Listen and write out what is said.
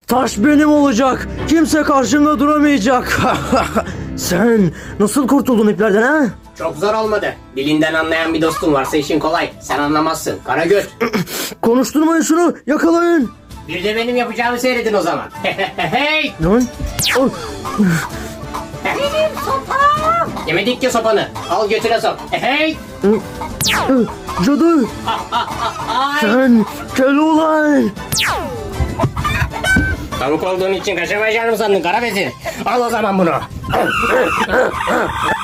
Taş benim olacak. Kimse karşımda duramayacak. Sen nasıl kurtuldun iplerden ha? Çok zor olmadı. Dilinden anlayan bir dostun varsa işin kolay. Sen anlamazsın. Karagöz. Konuşturmayın şunu. Yakalayın. Bir de benim yapacağımı seyredin o zaman. Hey! Lan. Oh. Benim sopam. Yemedik ya sopanı. Al götüre sok. Hey! Cadı. Sen Keloğlan. Tavuk olduğun için kaçamayacağını mı sandın kara vezir? Al o zaman bunu.